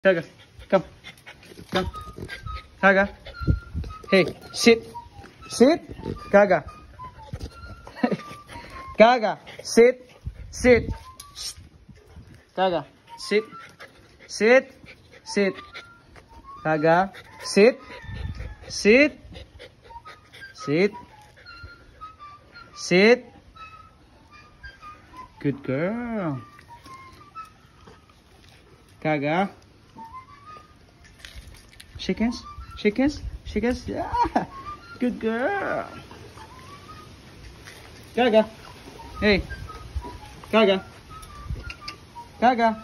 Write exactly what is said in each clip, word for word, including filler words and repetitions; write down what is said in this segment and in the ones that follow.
Gaga, come, come. Gaga, hey, sit, sit. Gaga, Gaga, sit, sit. Gaga, sit, sit, sit. Gaga, sit, sit, sit, sit. Good girl. Gaga. Shake hands, shake hands, shake hands. Yeah, good girl. Gaga. Hey, Gaga. Gaga.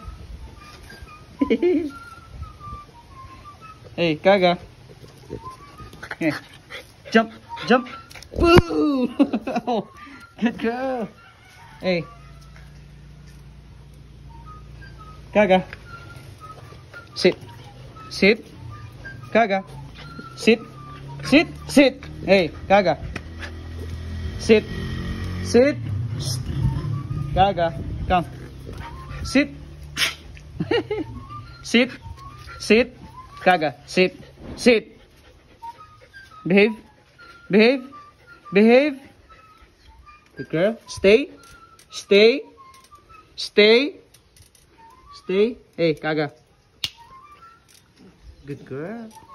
Hey, Gaga. Hey, jump, jump. Boo! Good girl. Hey, Gaga. Sit, sit. Gaga. Sit, sit, sit. Hey, Gaga. Sit, sit. Gaga, come. Sit. Sit, sit. Gaga, sit, sit. Behave, behave, behave. Good girl. Stay, stay, stay, stay. Hey, Gaga. Good girl.